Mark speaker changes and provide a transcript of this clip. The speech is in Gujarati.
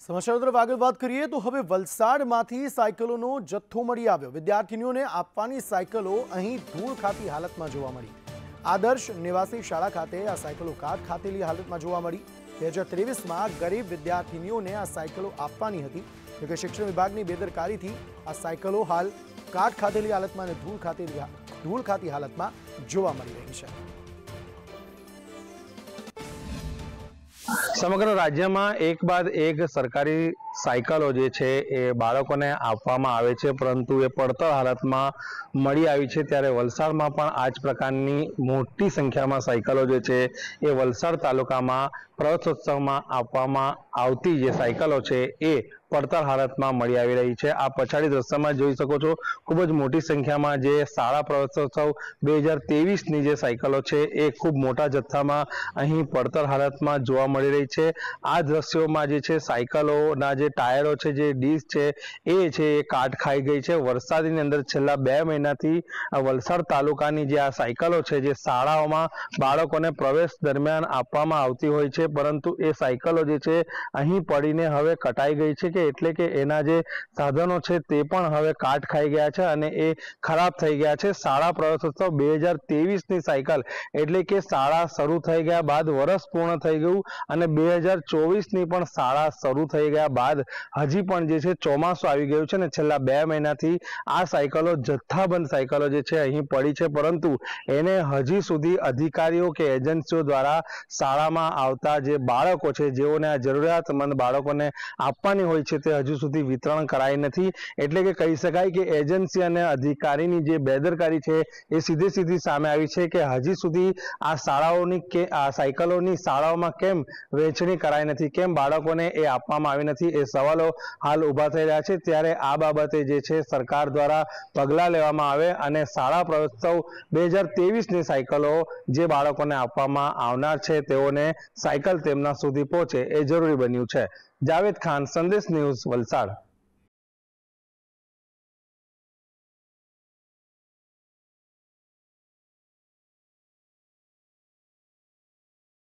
Speaker 1: સમાચાર તરફ આગળ વાત કરીએ તો હવે વલસાડમાંથી સાયકલોનો જથ્થો મળી આવ્યો। વિદ્યાર્થીનીઓને આપવાની સાયકલો અહીં ધૂળ ખાતી હાલતમાં જોવા મળી। આદર્શ નિવાસી શાળા ખાતે આ સાયકલો કાટ ખાતેલી હાલતમાં જોવા મળી। 2023માં ગરીબ વિદ્યાર્થીનીઓને આ સાયકલો આપવાની હતી, જોકે શિક્ષણ વિભાગની બેદરકારીથી આ સાયકલો હાલ કાટ ખાતેલી હાલતમાં અને ધૂળ ખાતી હાલતમાં જોવા મળી રહી છે।
Speaker 2: સમગ્ર રાજ્યમાં એક બાદ એક સરકારી સાયકલો જે છે એ બાળકોને આપવામાં આવે છે, પરંતુ એ પડતર હાલતમાં મળી આવી છે। ત્યારે વલસાડમાં પણ આ જ પ્રકારની મોટી સંખ્યામાં સાયકલો જે છે એ વલસાડ તાલુકામાં પ્રવેશોત્સવમાં આપવામાં આવતી જે સાયકલો છે એ પડતર હાલતમાં મળી આવી રહી છે। આ પછાડી દ્રશ્યમાં જોઈ શકો છો, ખૂબ જ મોટી સંખ્યામાં જે શાળા પ્રવેશોત્સવ 2023ની જે સાયકલો છે એ ખૂબ મોટા જથ્થામાં અહીં પડતર હાલતમાં જોવા મળી રહી છે। આ દ્રશ્યોમાં જે છે સાયકલોના જે ટાયરો છે, જે ડીશ છે એ કાટ ખાઈ ગઈ છે। વરસાદની અંદર છેલ્લા 2 મહિનાથી વલસાડ તાલુકાની જે આ સાયકલો છે, જે શાળાઓમાં બાળકોને પ્રવેશ દરમિયાન આપવામાં આવતી હોય છે, પરંતુ એ સાયકલો જે છે અહીં પડીને હવે કટાઈ ગઈ છે, કે એટલે કે એના જે સાધનો છે તે પણ હવે કાટ ખાઈ ગયા છે અને એ ખરાબ થઈ ગયા છે। શાળા પ્રવેશોત્સવ 2023ની સાયકલ એટલે કે શાળા શરૂ થઈ ગયા બાદ વર્ષ પૂર્ણ થઈ ગયું અને 2024ની પણ શાળા શરૂ થઈ ગયા બાદ હજી પણ જે છે ચોમાસું આવી ગયું છે ને છેલ્લા 2 મહિનાથી આ સાયકલો જથ્થાબંધ સાયકલો જે છે અહીં પડી છે, પરંતુ એને હજી સુધી અધિકારીઓ કે એજન્સીઓ દ્વારા શાળામાં આવતા જે બાળકો છે, જેઓને આ જરૂરિયાતમંદ બાળકોને આપવાની હોય છે, તે હજુ સુધી વિતરણ કરાઈ નથી। એટલે કે કહી શકાય કે એજન્સી અને અધિકારીની જે બેદરકારી છે એ સીધી સામે આવી છે કે હજી સુધી આ શાળાઓની કે આ સાયકલોની શાળાઓમાં કેમ વહેંચણી કરાઈ નથી, કેમ બાળકોને એ આપવામાં આવી નથી, એ સવાલો હાલ ઊભા થઈ રહ્યા છે। ત્યારે આ બાબતે જે છે સરકાર દ્વારા પગલાં લેવામાં આવે અને શાળા પ્રવેશોત્સવ 2023ની સાયકલો જે બાળકોને આપવામાં આવનાર છે તેઓને સાયકલ તેમના સુધી પહોંચે એ જરૂરી બન્યું છે। જાવેદ ખાન, સંદેશ ન્યૂઝ, વલસાડ।